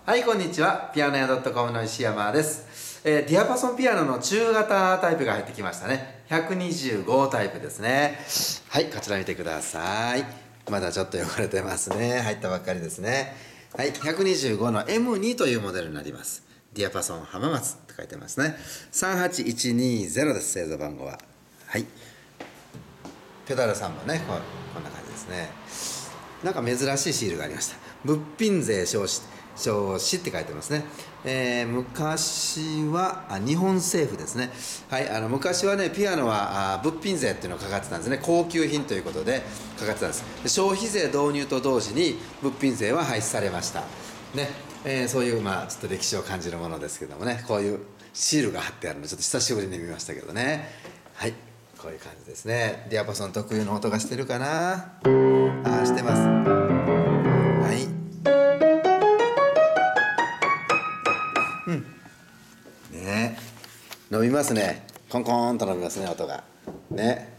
はい、こんにちは。ピアノ屋 .com の石山です。ディアパソンピアノの中型タイプが入ってきましたね。125タイプですね。はい、こちら見てください。まだちょっと汚れてますね。入ったばっかりですね。はい、125の M2 というモデルになります。ディアパソン浜松って書いてますね。38120です、製造番号は。はい。ペダル3番ね、こんな感じですね。なんか珍しいシールがありました。物品税証紙って書いてますね。昔は日本政府ですね。はい、昔はね、ピアノは物品税っていうのがかかってたんですね。高級品ということでかかってたんです。消費税導入と同時に物品税は廃止されました。ね、そういうちょっと歴史を感じるものですけどもね、こういうシールが貼ってあるのちょっと久しぶりに見ましたけどね。はい、こういう感じですね。ディアパソン特有の音がしてるかな。してます。はい。ね、伸びますね。コンコンと伸びますね、音がね。